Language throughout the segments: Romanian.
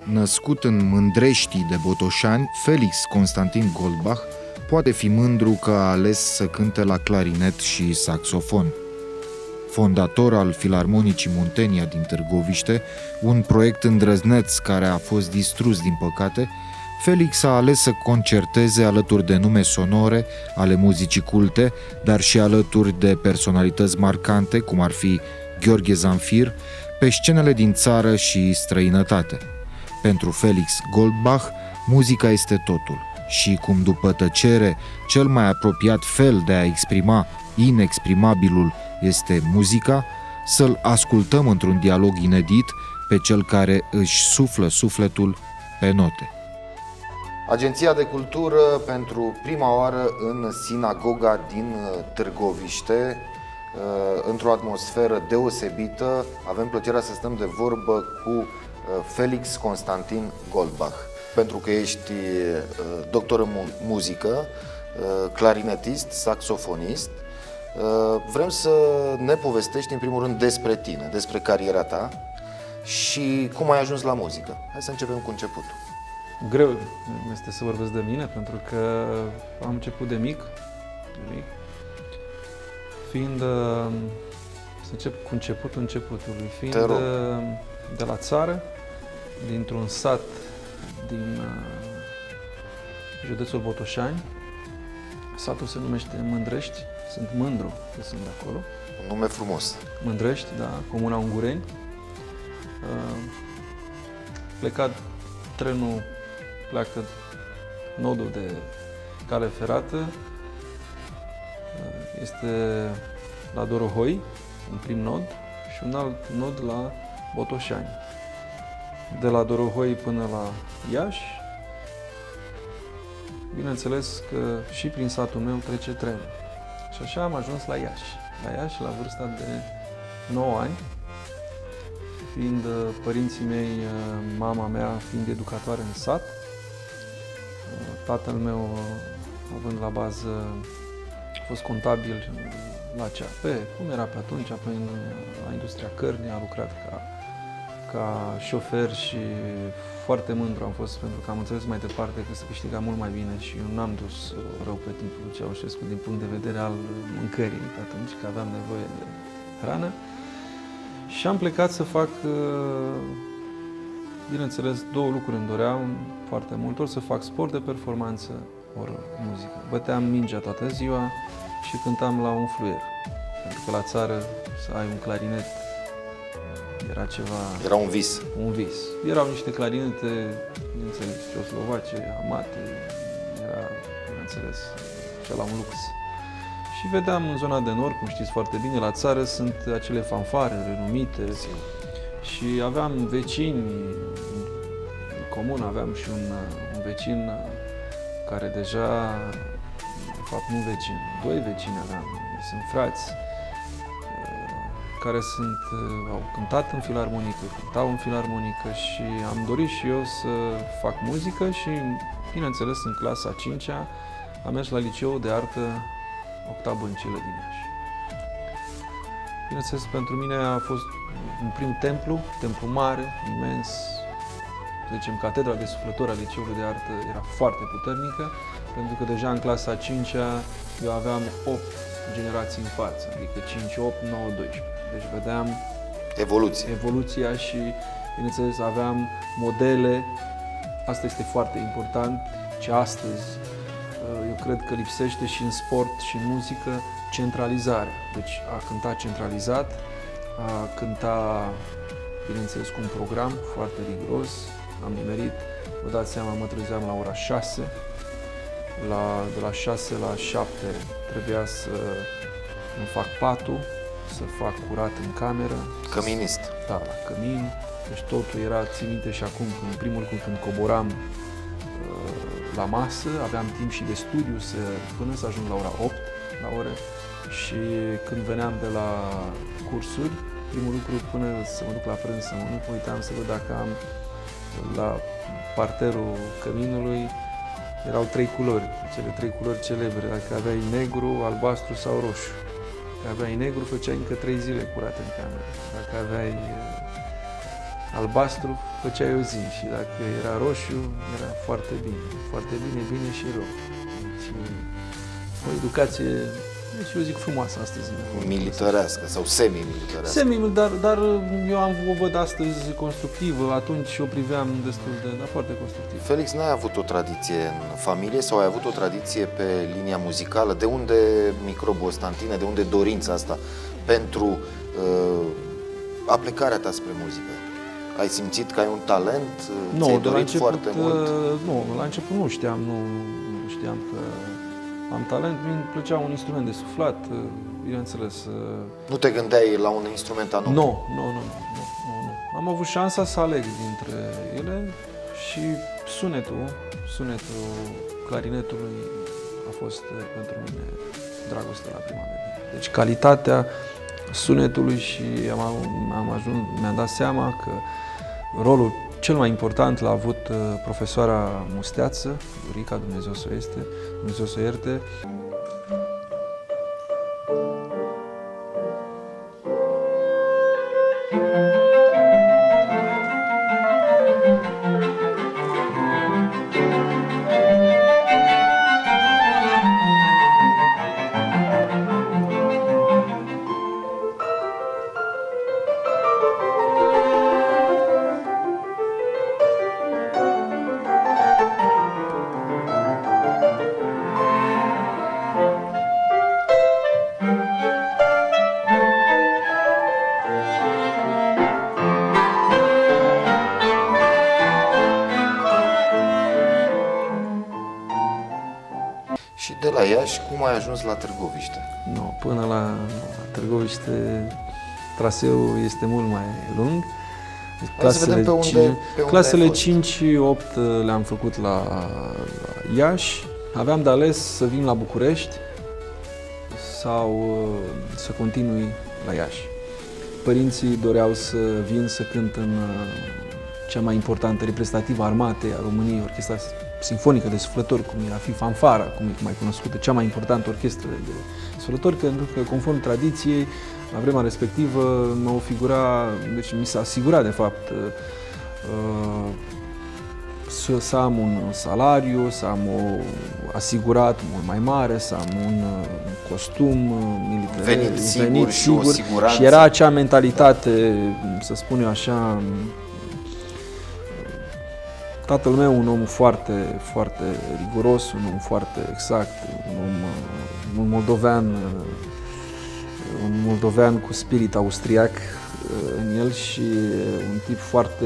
Născut în Mândreștii de Botoșani, Felix Constantin Goldbach poate fi mândru că a ales să cânte la clarinet și saxofon. Fondator al Filarmonicii Muntenia din Târgoviște, un proiect îndrăzneț care a fost distrus din păcate, Felix a ales să concerteze alături de nume sonore ale muzicii culte, dar și alături de personalități marcante, cum ar fi Gheorghe Zanfir, pe scenele din țară și străinătate. Pentru Felix Goldbach, muzica este totul și, cum după tăcere, cel mai apropiat fel de a exprima inexprimabilul este muzica, să-l ascultăm într-un dialog inedit pe cel care își suflă sufletul pe note. Agenția de Cultură pentru prima oară în sinagoga din Târgoviște, într-o atmosferă deosebită. Avem plăcerea să stăm de vorbă cu Felix Constantin Goldbach, pentru că ești doctor în muzică, clarinetist, saxofonist. Vrem să ne povestești în primul rând despre tine, despre cariera ta și cum ai ajuns la muzică. Hai să începem cu începutul. Greu este să vorbesc de mine, pentru că am început de mic. Fiind, să încep cu începutului, fiind de la țară, dintr-un sat din județul Botoșani. Satul se numește Mândrești, sunt mândru că sunt de acolo. Un nume frumos. Mândrești, da, comuna Ungureni. Plecat trenul, pleacă nodul de cale ferată, este la Dorohoi, un prim nod, și un alt nod la Botoșani. De la Dorohoi până la Iași, bineînțeles că și prin satul meu trece trenul. Și așa am ajuns la Iași. La Iași, la vârsta de 9 ani, fiind părinții mei, mama mea fiind educatoare în sat, tatăl meu, având la bază, a fost contabil la CAP, cum era pe atunci, apoi la industria cărnii, a lucrat ca șofer și foarte mândru am fost, pentru că am înțeles mai departe că se câștiga mult mai bine și eu n-am dus rău pe timpul lui Ceaușescu din punct de vedere al mâncării pe atunci, că aveam nevoie de hrană. Și am plecat să fac, bineînțeles, două lucruri îmi doream foarte mult, ori să fac sport de performanță, ori muzică. Băteam mingea toată ziua și cântam la un fluier, pentru că la țară să ai un clarinet era ceva... Era un vis. Un vis. Erau niște clarinete, bineînțeles, ceoslovace, amate, era, bineînțeles, ceva un lux. Și vedeam în zona de nord, cum știți foarte bine, la țară sunt acele fanfare renumite. Și aveam vecini în comun, aveam și un vecin care deja, de fapt nu vecin, doi vecini aveam, sunt frați, care au cântat în filarmonică, cântau în filarmonică și am dorit și eu să fac muzică și, bineînțeles, în clasa 5-a am mers la liceul de artă Octav Băncilă din Iași. Bineînțeles, pentru mine a fost un prim templu mare, imens. Să zicem, catedra de suflător a liceului de artă era foarte puternică, pentru că deja în clasa 5-a eu aveam 8 generații în față, adică 5, 8, 9, 12. Deci vedeam evoluția și, bineînțeles, aveam modele. Asta este foarte important, ce astăzi eu cred că lipsește și în sport și în muzică, centralizarea. Deci a cânta centralizat, a cânta, bineînțeles, cu un program foarte riguros. Am nimerit, vă dați seama, mă trezeam la ora 6, de la 6 la 7 trebuia să îmi fac patul, să fac curat în cameră. Căminist. Da, la cămin. Deci totul era, țin minte și acum, în primul lucru, când coboram la masă, aveam timp și de studiu până să ajung la ora 8, la ore. Și când veneam de la cursuri, primul lucru, până să mă duc la prânz să mănânc, uitam să văd dacă am la parterul căminului erau 3 culori, cele 3 culori celebre, dacă aveai negru, albastru sau roșu. Dacă aveai negru, făceai încă 3 zile curate în cameră. Dacă aveai albastru, făceai o zi și dacă era roșu, era foarte bine. Foarte bine, bine și rău. Deci, o educație, deci eu zic frumoasă astăzi. Militarească sau semi-militarească. Dar eu o văd astăzi constructivă, atunci o priveam destul de, dar foarte constructiv. Felix, n-ai avut o tradiție în familie sau ai avut o tradiție pe linia muzicală? De unde microbul ăsta în tine, de unde dorința asta pentru aplicarea ta spre muzică? Ai simțit că ai un talent? Ți-ai dorit foarte mult? Nu, la început nu știam că am talent, mi-mi plăcea un instrument de suflat, bineînțeles. Nu te gândeai la un instrument anume? Nu. Am avut șansa să aleg dintre ele și sunetul clarinetului a fost pentru mine dragoste la prima vedere. Deci calitatea sunetului și mi-am dat seama că rolul cel mai important l-a avut profesoara Musteață, Rica, Dumnezeu să o ierte. Și de la Iași, cum ai ajuns la Târgoviște? Până la Târgoviște, traseul este mult mai lung. Clasele 5-8 le-am făcut la Iași. Aveam de ales să vin la București sau să continui la Iași. Părinții doreau să vin să cânt în cea mai importantă reprezentativă armate a României, Orchestra Sinfonică de Suflători, cum era fi Fanfara, cum e mai cunoscută, cea mai importantă orchestră de suflători, pentru că, conform tradiției, la vremea respectivă, deci mi s-a asigurat, de fapt, să am un salariu, să am asigurat mult mai mare, să am un costum militar, venit sigur, și era acea mentalitate, să spun eu așa. Tatăl meu, un om foarte, foarte riguros, un om foarte exact, un moldovean cu spirit austriac în el și un tip foarte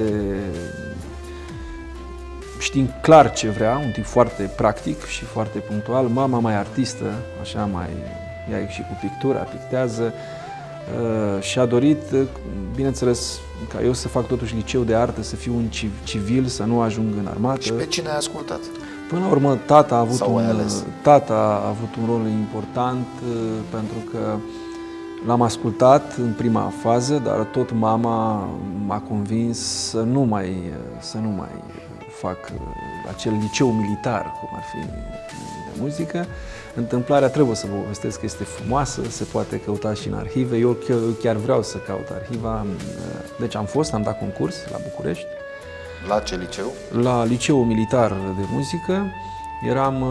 știind clar ce vrea, un tip foarte practic și foarte punctual. Mama mai artistă, așa ea și cu pictura, pictează și a dorit, bineînțeles, ca eu să fac totuși liceu de artă, să fiu un civil, să nu ajung în armată. Și pe cine ai ascultat? Până la urmă, tata a avut un rol important pentru că l-am ascultat în prima fază, dar tot mama m-a convins să nu mai fac acel liceu militar, cum ar fi de muzică. Întâmplarea, trebuie să vă povestesc că este frumoasă, se poate căuta și în arhive. Eu chiar vreau să caut arhiva. Deci am dat concurs la București. La ce liceu? La Liceul Militar de Muzică. Eram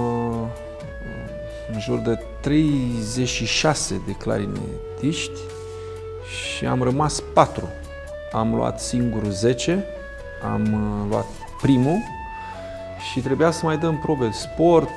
în jur de 36 de clarinetiști și am rămas 4. Am luat singur 10, am luat primul și trebuia să mai dăm probe de sport,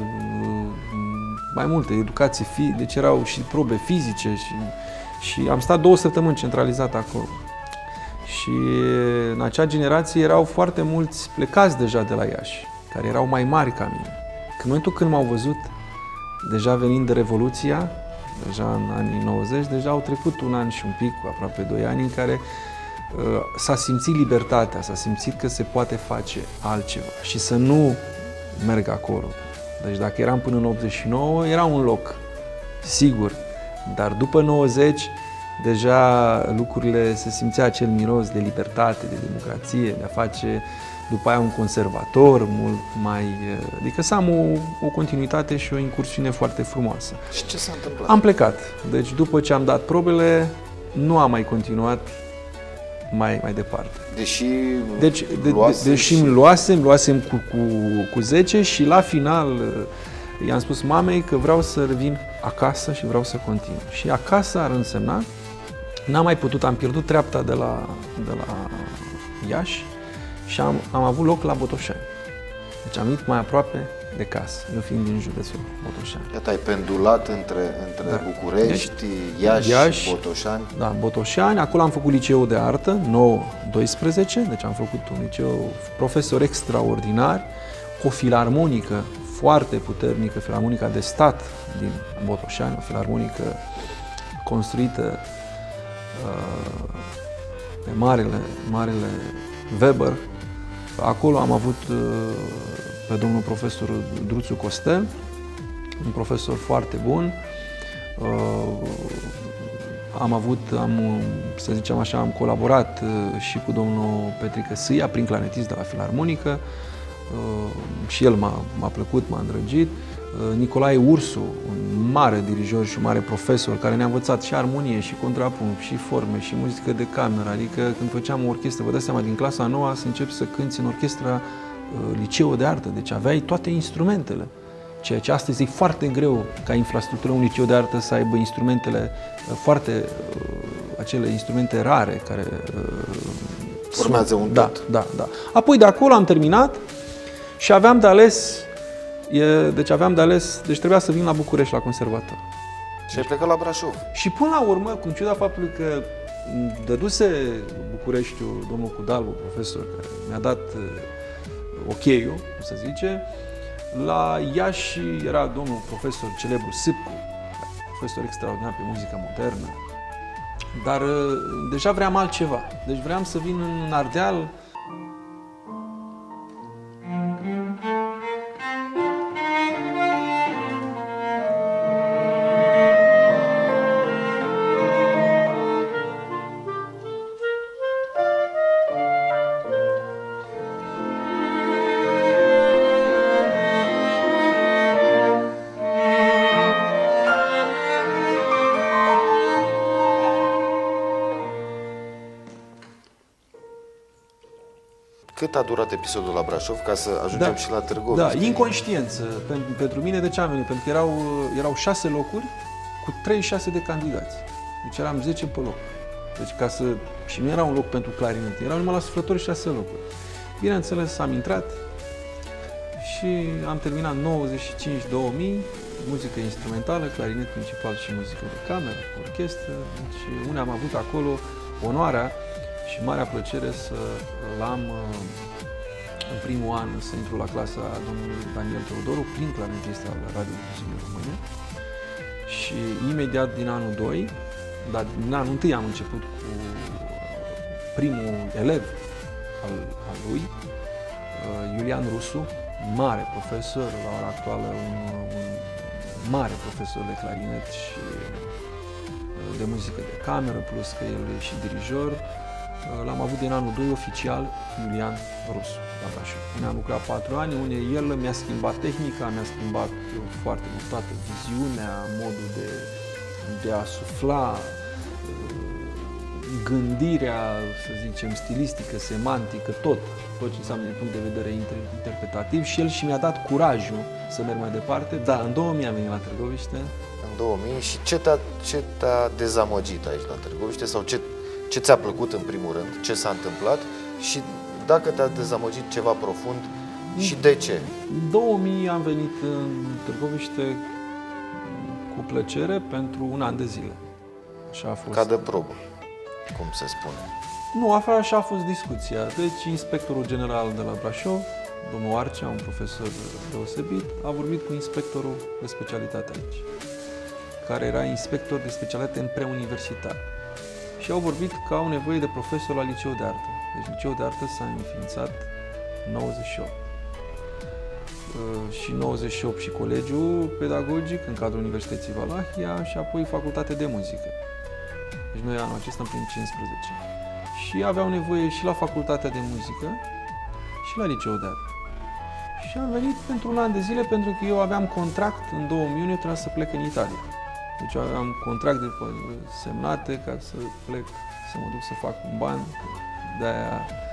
mai multe, educație, deci erau și probe fizice și am stat 2 săptămâni centralizat acolo. Și în acea generație erau foarte mulți plecați deja de la Iași, care erau mai mari ca mine. În momentul când m-au văzut, deja venind de Revoluția, deja în anii 90, deja au trecut un an și un pic, aproape 2 ani, în care s-a simțit libertatea, s-a simțit că se poate face altceva și să nu merg acolo. Deci dacă eram până în 89, era un loc, sigur, dar după 90, deja lucrurile, se simțea acel miros de libertate, de democrație, de a face după aia un conservator mult mai... Adică să am o continuitate și o incursiune foarte frumoasă. Și ce s-a întâmplat? Am plecat. Deci după ce am dat probele, nu am mai continuat mai departe. Deși îmi luasem cu 10 și la final i-am spus mamei că vreau să revin acasă și vreau să continui. Și acasă ar însemna, n-am mai putut, am pierdut treapta de la Iași și am avut loc la Botoșani. Deci am venit mai aproape de casă, eu fiind din județul Botoșani. Iată, ai pendulat între București, Iași și Botoșani. Da, Botoșani, acolo am făcut liceul de artă, 9-12, deci am făcut un liceu, profesori extraordinari, cu o filarmonică foarte puternică, filarmonica de stat din Botoșani, o filarmonică construită de marele Weber. Acolo am avut pe domnul profesor Druțu Costel, un profesor foarte bun. Să zicem așa, am colaborat și cu domnul Petrică Sâia, prin clarinetist de la Filarmonică. Și el m-a plăcut, m-a îndrăgit. Nicolae Ursu, un mare dirijor și un mare profesor care ne-a învățat și armonie, și contrapunct, și forme, și muzică de cameră. Adică când făceam o orchestră, vă dați seama, din clasa a 9-a să începi să cânti în orchestra liceu de artă. Deci aveai toate instrumentele. Ceea ce astăzi e foarte greu ca infrastructură un liceu de artă să aibă instrumentele acele instrumente rare care urmează un tot. Da. Apoi de acolo am terminat și aveam de ales. Deci trebuia să vin la București, la conservator. Și ai plecat la Brașov. Și până la urmă, cu ciuda faptului că dăduse Bucureștiul, domnul Cudalbu, profesor, care mi-a dat ok-ul, cum se zice, la Iași era domnul profesor celebru Sâpcu, profesor extraordinar pe muzică modernă, dar deja vreau altceva. Deci vreau să vin în Ardeal. Cât a durat episodul la Brașov ca să ajungem și la Târgoviște? Da, inconștiență. Pentru mine de ce am venit? Pentru că erau 6 locuri cu 36 de candidați. Deci eram 10 pe loc. Deci și nu era un loc pentru clarinet, erau numai la suflători 6 locuri. Bineînțeles, am intrat și am terminat 95-2000, muzică instrumentală, clarinet principal și muzică de cameră, orchestră. Deci unde am avut acolo onoarea și marea plăcere să l-am în primul an să intru la clasa domnului Daniel Teodoru, prin clarinetist al Radiodifuziunii Române. Și imediat din anul 2, dar din anul 1 am început cu primul elev al lui, Iulian Rusu, mare profesor, la ora actuală un mare profesor de clarinet și de muzică de cameră, plus că el e și dirijor. L-am avut din anul 2 oficial, Iulian Rusu, la Brașov. Unde am lucrat 4 ani, unde el mi-a schimbat tehnica, mi-a schimbat foarte mult toată viziunea, modul de a sufla, gândirea, să zicem, stilistică, semantică, tot ce înseamnă din punct de vedere interpretativ, și el mi-a dat curajul să merg mai departe. Da, în 2000 am venit la Târgoviște. În 2000 și ce te-a dezamăgit aici la Târgoviște sau ce ți-a plăcut în primul rând, ce s-a întâmplat și dacă te-a dezamăgit ceva profund și de ce? În 2000 am venit în Târgoviște cu plăcere pentru un an de zile. Așa a fost. Ca de probă, cum se spune. Nu, așa a fost discuția. Deci inspectorul general de la Brașov, domnul Arcea, un profesor deosebit, a vorbit cu inspectorul de specialitate aici, care era inspector de specialitate în preuniversitar. Și au vorbit că au nevoie de profesor la liceu de artă. Deci liceul de artă s-a înființat în 98. Și 98 și colegiul pedagogic în cadrul Universității Valahia și apoi facultate de muzică. Deci noi anul acesta împlim 15. Și aveau nevoie și la facultatea de muzică și la liceul de artă. Și am venit pentru un an de zile pentru că eu aveam contract în 2001, trebuia să plec în Italia. Deci aveam contract de semnate ca să plec să mă duc să fac un ban. De-aia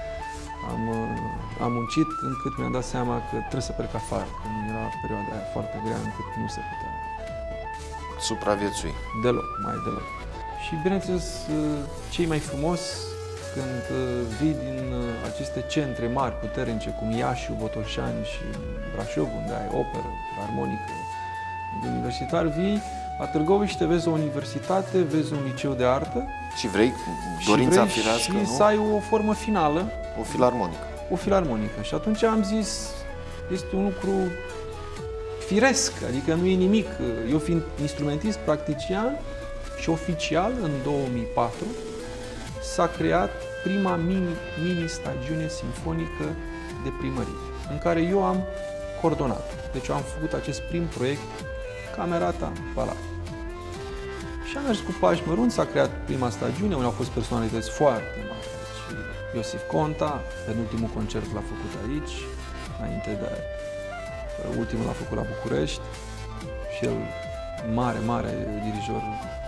am muncit încât mi-am dat seama că trebuie să plec afară, că era perioada aia foarte grea încât nu se putea supraviețui. Deloc, mai deloc. Și bineînțeles, cei mai frumos când vii din aceste centre mari, puternice, cum Iași, Botoșani și Brașov, unde ai operă, armonică, de universitar, vii la Târgoviște, vezi o universitate, vezi un liceu de artă. Și vrei dorința firească, și nu? să ai o formă finală. O filarmonică. O filarmonică. Și atunci am zis, este un lucru firesc, adică nu e nimic. Eu fiind instrumentist, practician și oficial, în 2004, s-a creat prima mini-stagiune simfonică de primărie, în care eu am coordonat. Deci eu am făcut acest prim proiect, Camerata Palat. Și am mers cu pași mărunți, s-a creat prima stagiune, unde au fost personalități foarte mari. Deci, Iosif Conta, penultimul concert l-a făcut aici, înainte de ultimul l-a făcut la București, și el mare dirijor,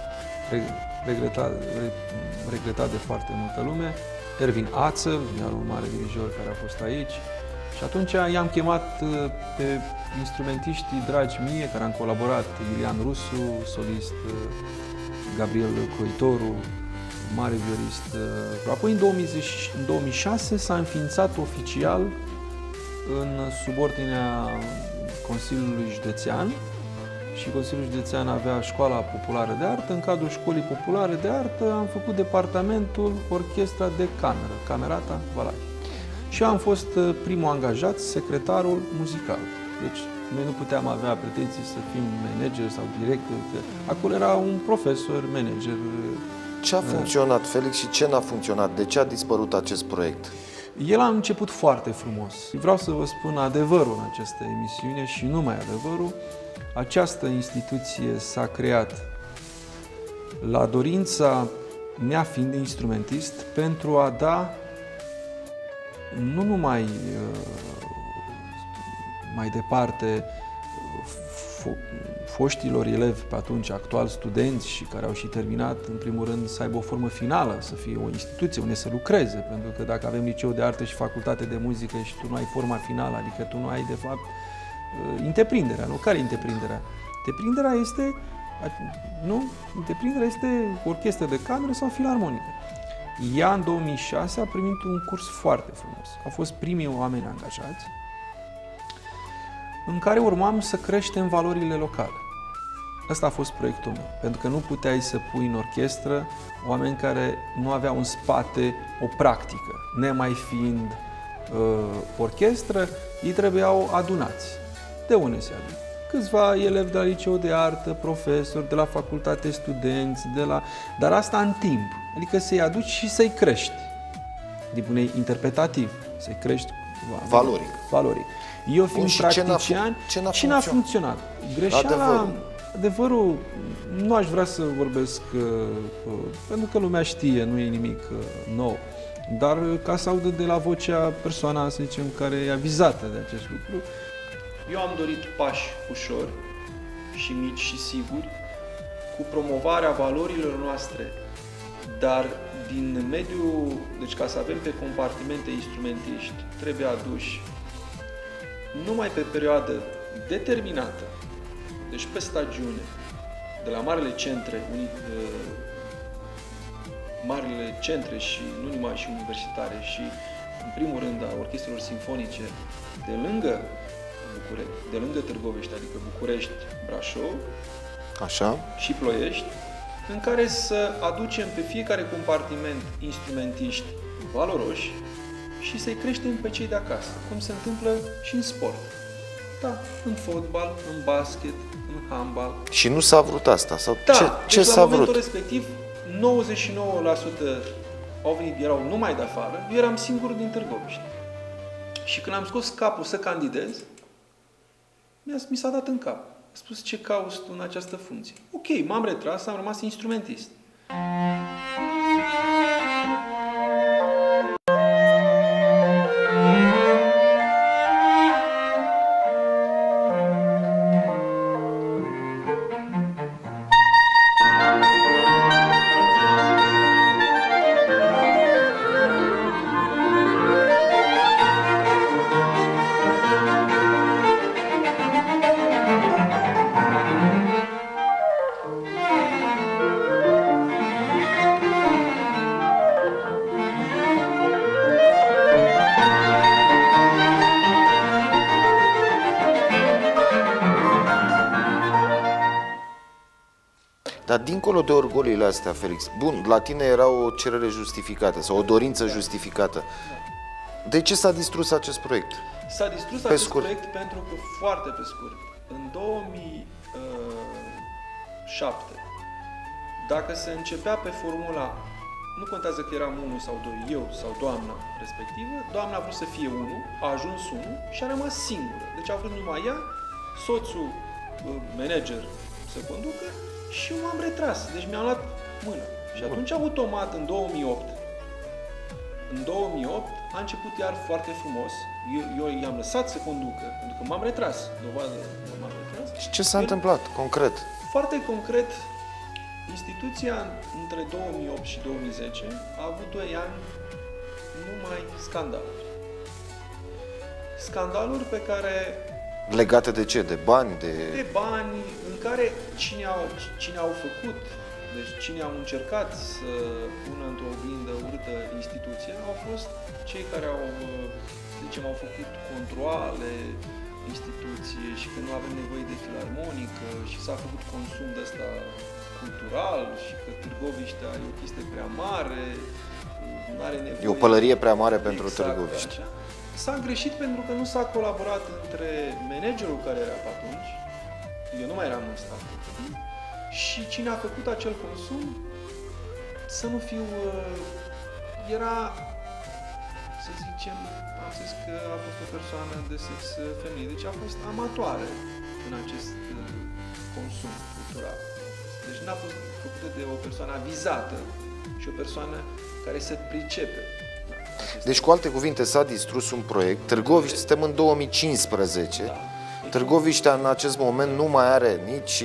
regretat de foarte multă lume. Ervin Ațăl, iar un mare dirijor care a fost aici. Și atunci i-am chemat pe instrumentiștii dragi mie, care am colaborat, Ilian Rusu, solist, Gabriel Croitoru, mare violist. Apoi în 2006 s-a înființat oficial în subordinea Consiliului Județean, și Consiliul Județean avea Școala Populară de Artă. În cadrul Școlii Populare de Artă am făcut departamentul Orchestra de Cameră, Camerata Valaș. Și eu am fost primul angajat, secretarul muzical. Deci noi nu puteam avea pretenții să fim manager sau director. Acolo era un profesor, manager. Ce a funcționat, Felix, și ce n-a funcționat? De ce a dispărut acest proiect? El a început foarte frumos. Vreau să vă spun adevărul în această emisiune și numai adevărul. Această instituție s-a creat la dorința mea, fiind instrumentist, pentru a da nu numai mai departe foștilor elevi pe atunci, actuali studenți și care au și terminat, în primul rând, să aibă o formă finală, să fie o instituție unde să lucreze, pentru că dacă avem liceu de artă și facultate de muzică și tu nu ai forma finală, adică tu nu ai, de fapt, întreprinderea, nu? Care e întreprinderea? Întreprinderea este, nu? Întreprinderea este orchestră de cameră sau filarmonică. Ea, în 2006, a primit un curs foarte frumos. Au fost primii oameni angajați, în care urmam să creștem valorile locale. Ăsta a fost proiectul meu, pentru că nu puteai să pui în orchestră oameni care nu aveau în spate o practică. Nemai fiind orchestră, ei trebuiau adunați. De unde se adună? Câțiva elevi de la liceu de artă, profesori, de la facultate studenți, dar asta în timp. Adică să-i aduci și să-i crești. Din punct interpretativ, să-i crești valoric. Eu fiind practician, ce n-a funcționat? Greșeala, adevărul, nu aș vrea să vorbesc, pentru că lumea știe, nu e nimic nou, dar ca să audă de la vocea persoana, să zicem, care e avizată de acest lucru. Eu am dorit pași ușori și mici și siguri, cu promovarea valorilor noastre, dar din mediul, deci ca să avem pe compartimente instrumentiști, trebuie aduși numai pe perioadă determinată, deci pe stagiune, de la marile centre și nu numai și universitare și, în primul rând, a orchestrelor simfonice de lângă Târgoviște, adică București, Brașov, așa, și Ploiești, în care să aducem pe fiecare compartiment instrumentiști valoroși și să-i creștem pe cei de acasă, cum se întâmplă și în sport. Da, în fotbal, în basket, în handbal. Și nu s-a vrut asta? Sau da, ce deci s-a vrut? La momentul respectiv, 99% au venit, erau numai de afară, eu eram singurul din Târgoviște. Și când am scos capul să candidez, mi s-a dat în cap. A spus, ce cauți tu în această funcție? Ok, m-am retras, am rămas instrumentist. Dar dincolo de orgoliile astea, Felix, bun, la tine era o cerere justificată sau o dorință justificată. De ce s-a distrus acest proiect? S-a distrus acest proiect pentru că, foarte pe scurt, în 2007, dacă se începea pe formula, nu contează că eram 1 sau 2, eu sau doamna respectivă, doamna a vrut să fie 1, a ajuns 1 și a rămas singură. Deci a vrut numai ea, soțul, manager, să conducă și eu m-am retras. Deci mi-am luat mână. Și atunci, automat, în 2008, a început iar foarte frumos. Eu i-am lăsat să conducă, pentru că m-am retras. Dovadă, m-am retras. Și ce s-a întâmplat, concret? Foarte concret, instituția între 2008 și 2010 a avut 2 ani numai scandaluri. Scandaluri pe care... Legate de ce? De bani? De bani, în care cine au făcut, deci cine au încercat să pună într-o oglindă urâtă instituția, au fost cei care au, zicem, au făcut controale instituție și că nu avem nevoie de filarmonică și s-a făcut consum de ăsta cultural și că Târgoviștea e o chestie prea mare, nu are nevoie... E o pălărie prea mare pentru exact, Târgoviște. S-a greșit pentru că nu s-a colaborat între managerul care era pe atunci, eu nu mai eram în stat, și cine a făcut acel consum, să nu fiu... Era, să zicem, am zis că a fost o persoană de sex feminin, deci a fost amatoare în acest consum cultural. Deci n-a fost făcută de o persoană avizată și o persoană care se pricepe. Deci, cu alte cuvinte, s-a distrus un proiect. Târgoviște, suntem în 2015. Da. Târgoviștea în acest moment nu mai are nici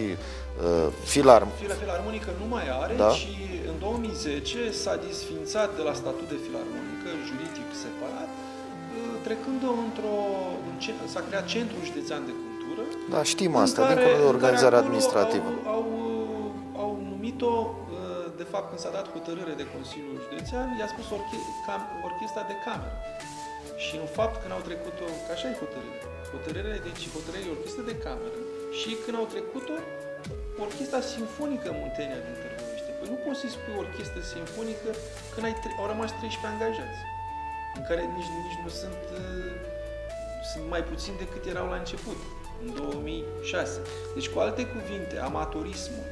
filarmonică nu mai are, da? Și în 2010 s-a disfințat de la statut de filarmonică, juridic separat, trecând-o s-a creat Centrul Județean de Cultură. Da, știm asta, dincolo de organizarea administrativă. Au numit-o, de fapt, când s-a dat hotărâre de Consiliul Județean, i-a spus orchestra de cameră. Și în fapt, când au trecut-o, că așa e hotărârea, deci hotărârea orchestra de cameră, și când au trecut-o, Orchestra Simfonică Muntenia din Târgoviște. Păi nu poți să-i spui orchestră simfonică când au rămas 13 angajați, în care nici nu sunt mai puțini decât erau la început, în 2006. Deci, cu alte cuvinte, amatorismul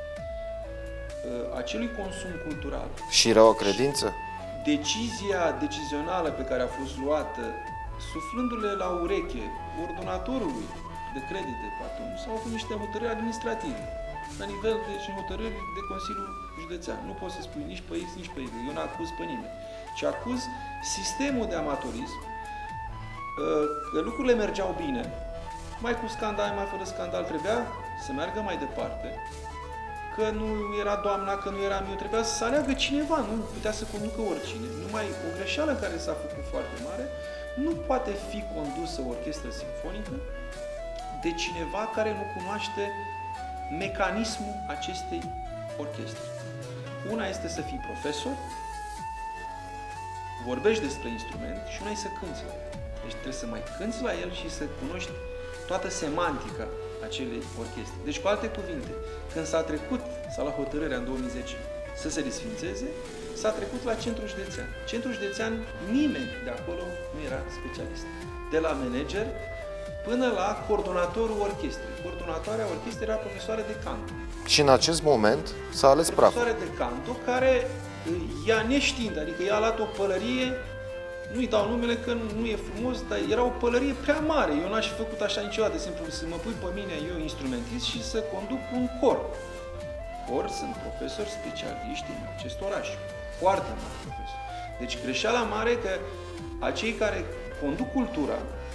acelui consum cultural și era o credință? Decizia decizională pe care a fost luată, suflându-le la ureche ordonatorului de credite pe atunci, s-au făcut niște hotărâri administrative, la nivel de hotărâri de Consiliul Județean. Nu poți să spui nici pe X, nici pe Y. Eu nu acuz pe nimeni, ci acuz sistemul de amatorism, că lucrurile mergeau bine, mai cu scandal, mai fără scandal, trebuia să meargă mai departe, că nu era doamna, că nu eram eu, trebuia să aleagă cineva, nu putea să conducă oricine. Numai o greșeală care s-a făcut foarte mare, nu poate fi condusă o orchestră simfonică de cineva care nu cunoaște mecanismul acestei orchestre. Una este să fii profesor, vorbești despre instrument, și una e să cânți. Deci trebuie să mai cânți la el și să cunoști toată semantica acelei orchestre. Deci, cu alte cuvinte, când s-a trecut, s-a luat hotărârea în 2010 să se desfințeze, s-a trecut la Centrul Județean. Centrul Județean, nimeni de acolo nu era specialist. De la manager până la coordonatorul orchestrei. Coordonatoarea orchestrei era profesoară de canto. Și în acest moment s-a ales praf. Profesoară de canto, care ea neștiind, adică ea a luat o pălărie, nu-i dau numele că nu e frumos, dar era o pălărie prea mare. Eu n-aș fi făcut așa niciodată, de exemplu, să mă pui pe mine, eu instrumentist, și să conduc un cor. Ori sunt profesori specialiști în acest oraș, foarte mari profesori. Deci greșeala mare că acei care conduc cultura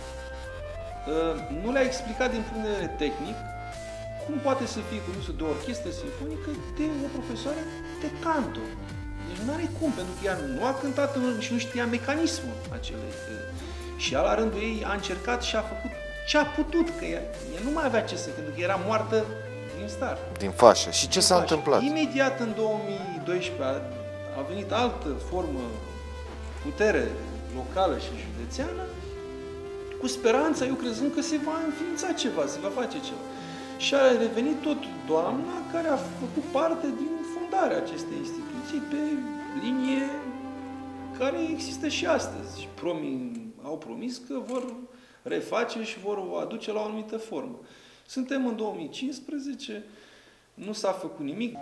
nu le-a explicat din punct de vedere tehnic cum poate să fie condusă de o orchestră simfonică de o profesoară de canto. Deci nu are cum, pentru că ea nu a cântat și nu știa mecanismul acelei. Și ea, la rândul ei, a încercat și a făcut ce a putut, că ea nu mai avea ce să, pentru că era moartă din start. Din fașă. Și ce s-a întâmplat? Imediat în 2012 a venit altă formă, putere locală și județeană, cu speranța, eu crezând că se va înființa ceva, se va face ceva. și a devenit tot doamna care a făcut parte din fundarea acestei instituții pe linie care există și astăzi. Și au promis că vor reface și vor o aduce la o anumită formă. Suntem în 2015, nu s-a făcut nimic.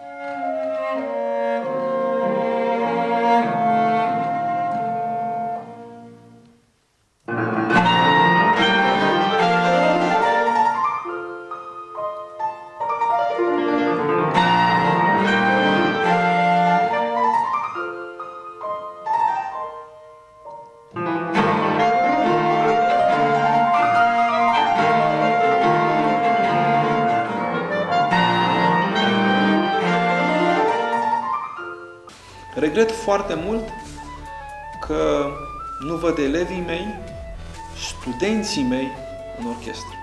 Regret foarte mult că nu văd elevii mei, studenții mei în orchestră.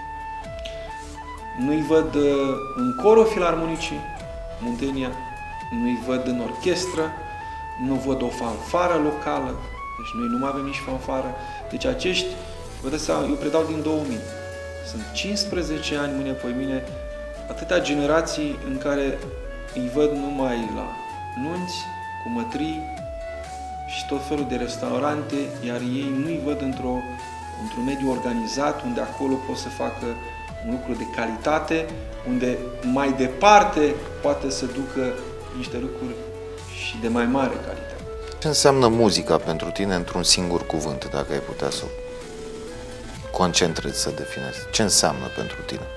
Nu-i văd în corul Filarmonicii Muntenia, nu-i văd în orchestră, nu văd o fanfară locală, deci noi nu mai avem nici fanfară. Deci acești, vă dați seama, eu predau din 2000. Sunt 15 ani, mâine, atâtea generații în care îi văd numai la nunți, cu mătrii și tot felul de restaurante, iar ei nu-i văd într-un mediu organizat, unde acolo pot să facă un lucru de calitate, unde mai departe poate să ducă niște lucruri și de mai mare calitate. Ce înseamnă muzica pentru tine într-un singur cuvânt, dacă ai putea să o concentrezi, să definezi? Ce înseamnă pentru tine?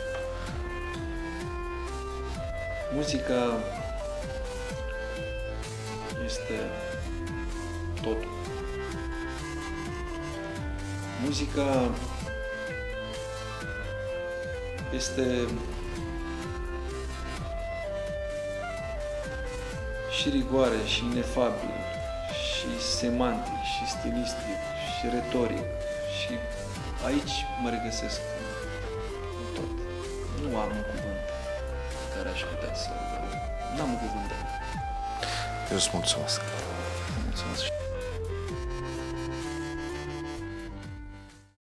Muzica este totul. Muzica este și rigoare, și inefabil, și semantic, și stilistic, și retoric. Și aici mă regăsesc în tot. Nu am un cuvânt care aș putea să... N-am un cuvânt. Eu îți mulțumesc. Mulțumesc.